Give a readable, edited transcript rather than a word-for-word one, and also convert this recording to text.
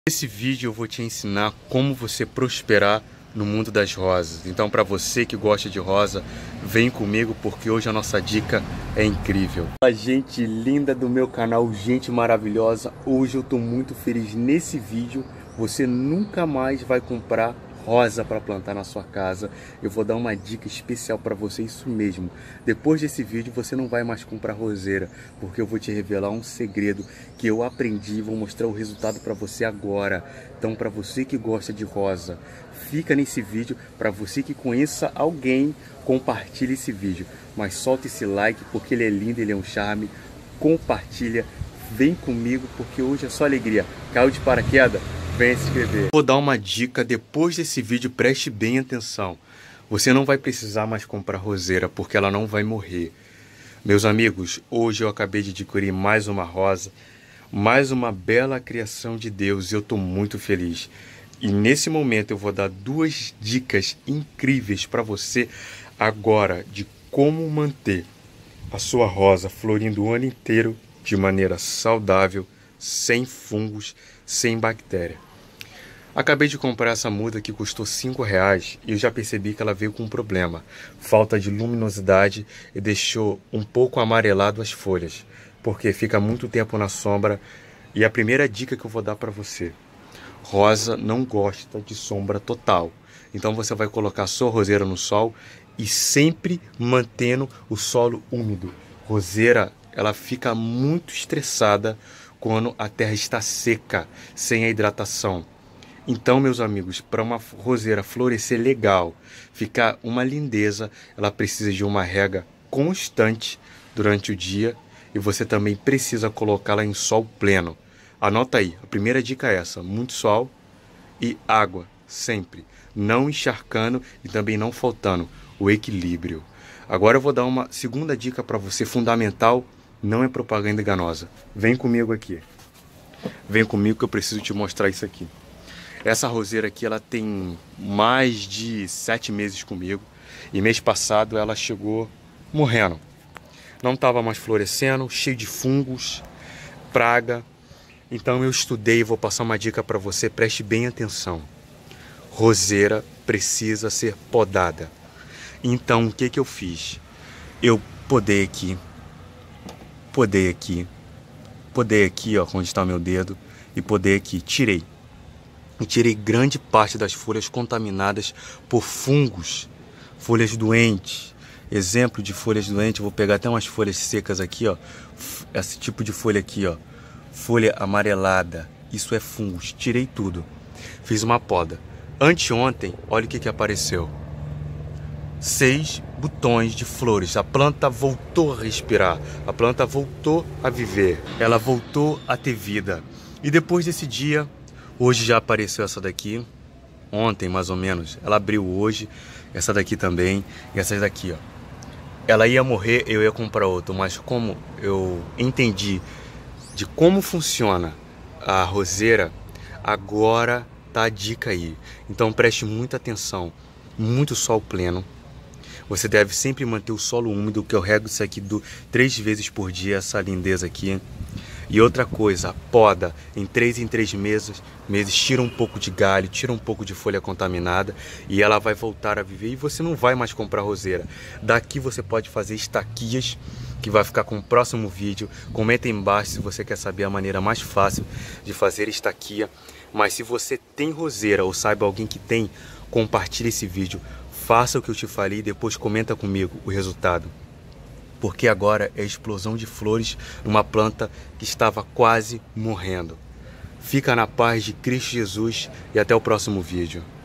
Nesse vídeo eu vou te ensinar como você prosperar no mundo das rosas. Então, para você que gosta de rosa, vem comigo porque hoje a nossa dica é incrível. A gente linda do meu canal, gente maravilhosa, hoje eu tô muito feliz. Nesse vídeo você nunca mais vai comprar rosa para plantar na sua casa. Eu vou dar uma dica especial para você, isso mesmo. Depois desse vídeo você não vai mais comprar roseira, porque eu vou te revelar um segredo que eu aprendi e vou mostrar o resultado para você agora. Então, para você que gosta de rosa, fica nesse vídeo. Para você que conheça alguém, compartilhe esse vídeo. Mas solta esse like porque ele é lindo, ele é um charme. Compartilha, vem comigo porque hoje é só alegria. Caiu de paraquedas? Vem se inscrever. Vou dar uma dica depois desse vídeo, preste bem atenção. Você não vai precisar mais comprar roseira porque ela não vai morrer. Meus amigos, hoje eu acabei de adquirir mais uma rosa, mais uma bela criação de Deus e eu estou muito feliz. E nesse momento eu vou dar duas dicas incríveis para você agora de como manter a sua rosa florindo o ano inteiro de maneira saudável, sem fungos, sem bactéria. Acabei de comprar essa muda que custou R$5 e eu já percebi que ela veio com um problema. Falta de luminosidade e deixou um pouco amarelado as folhas, porque fica muito tempo na sombra. E a primeira dica que eu vou dar para você: rosa não gosta de sombra total. Então você vai colocar a sua roseira no sol e sempre mantendo o solo úmido. Roseira, ela fica muito estressada quando a terra está seca, sem a hidratação. Então, meus amigos, para uma roseira florescer legal, ficar uma lindeza, ela precisa de uma rega constante durante o dia e você também precisa colocá-la em sol pleno. Anota aí, a primeira dica é essa: muito sol e água, sempre. Não encharcando e também não faltando, o equilíbrio. Agora eu vou dar uma segunda dica para você, fundamental, não é propaganda enganosa. Vem comigo aqui. Vem comigo que eu preciso te mostrar isso aqui. Essa roseira aqui, ela tem mais de 7 meses comigo. E mês passado ela chegou morrendo. Não estava mais florescendo, cheio de fungos, praga. Então eu estudei e vou passar uma dica para você, preste bem atenção. Roseira precisa ser podada. Então o que eu fiz? Eu podei aqui, ó, onde está o meu dedo, e podei aqui, tirei. E tirei grande parte das folhas contaminadas por fungos, folhas doentes. Exemplo de folhas doentes, vou pegar até umas folhas secas aqui, ó. Esse tipo de folha aqui, ó. Folha amarelada, isso é fungos. Tirei tudo. Fiz uma poda. Anteontem, olha o que apareceu. 6 botões de flores. A planta voltou a respirar. A planta voltou a viver. Ela voltou a ter vida. E depois desse dia, hoje já apareceu essa daqui. Ontem, mais ou menos. Ela abriu hoje. Essa daqui também. E essas daqui, ó. Ela ia morrer, eu ia comprar outra. Mas como eu entendi de como funciona a roseira, agora tá a dica aí. Então preste muita atenção. Muito sol pleno. Você deve sempre manter o solo úmido, que eu rego isso aqui 3 vezes por dia, essa lindeza aqui. E outra coisa, poda em 3 meses, tira um pouco de galho, tira um pouco de folha contaminada e ela vai voltar a viver e você não vai mais comprar roseira. Daqui você pode fazer estaquias, que vai ficar com o próximo vídeo. Comenta aí embaixo se você quer saber a maneira mais fácil de fazer estaquia. Mas se você tem roseira ou sabe alguém que tem, compartilhe esse vídeo. Faça o que eu te falei e depois comenta comigo o resultado. Porque agora é a explosão de flores numa planta que estava quase morrendo. Fica na paz de Cristo Jesus e até o próximo vídeo.